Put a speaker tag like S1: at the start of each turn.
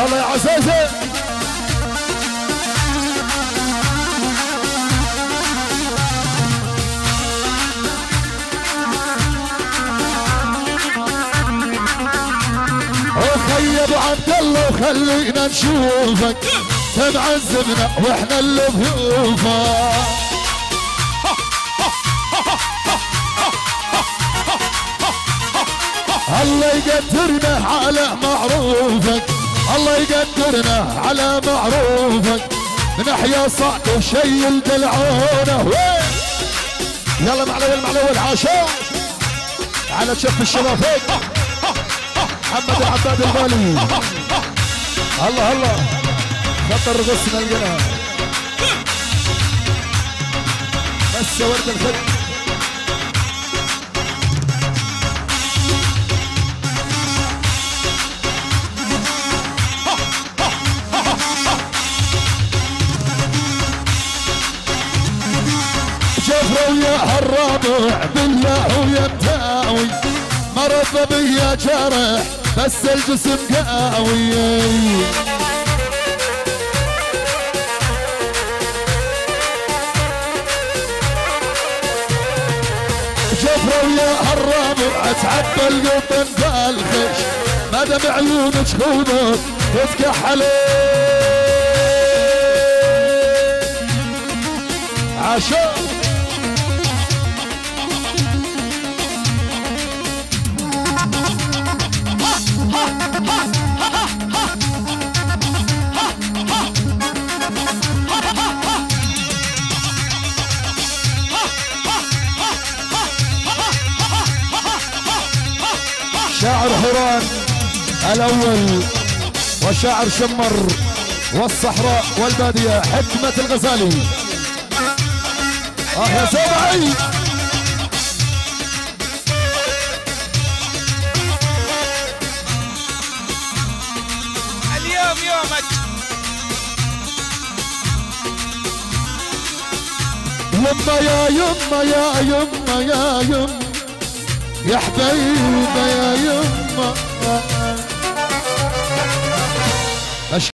S1: الله يا عزيزي. وخي ابو عبد الله وخلينا نشوفك تمعذبنا واحنا اللي بضيوفك. الله يقدرنا على معروفك، الله يقدرنا على معروفك. نحيا صعد وشيل دلعونه. يلا معلول معلول عاشور على شف الشباب محمد العباد الغالي. الله الله خطر رقصنا القناه بس ورد الخد. جفروا يا هالرابع بالله ويا متاوي، مرض بيا جرح بس الجسم قاوي. جفروا يا هالرابع تعبى القطن بالخش، ما دام عيونك خوضك تتكحلي. عاشور شاعر حوران الأول وشاعر شمر والصحراء والبادية حكمة الغزالي. يا سبعي
S2: اليوم يومك.
S1: يما يا يما يا يما يا يما يا حبيبة يا يما